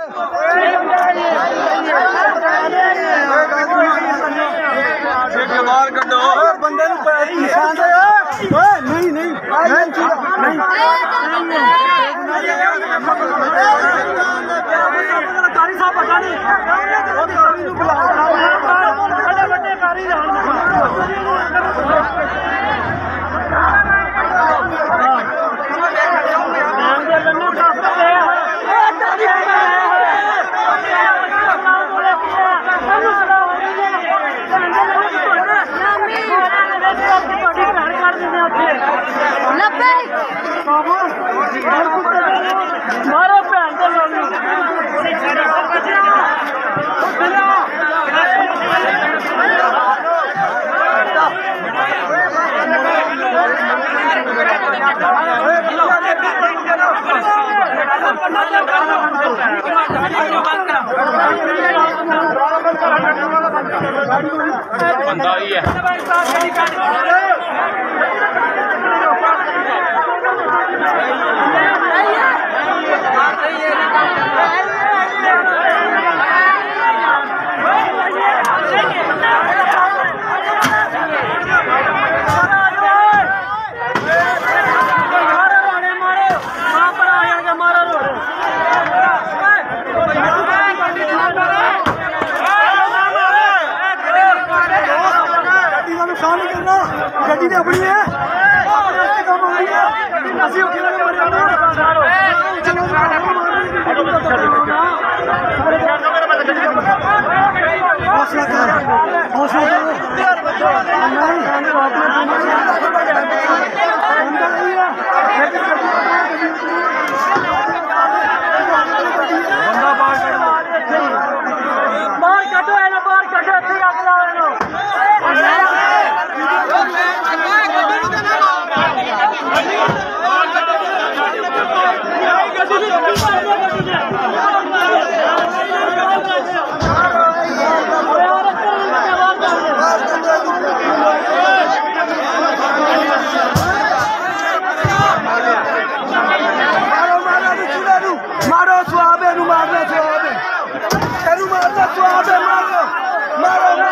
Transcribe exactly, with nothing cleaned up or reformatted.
बाहर कड्डो बंदे निशान दे नहीं नहीं कारी साहब पता नहीं मारो भैन बंदा ही है गड्डी ने अपनी है हौसला कर हौसला बंदा बाहर बाहर कटो है ना बाहर कटो मारो स्वाब है मारना स्वाब है मारो मारो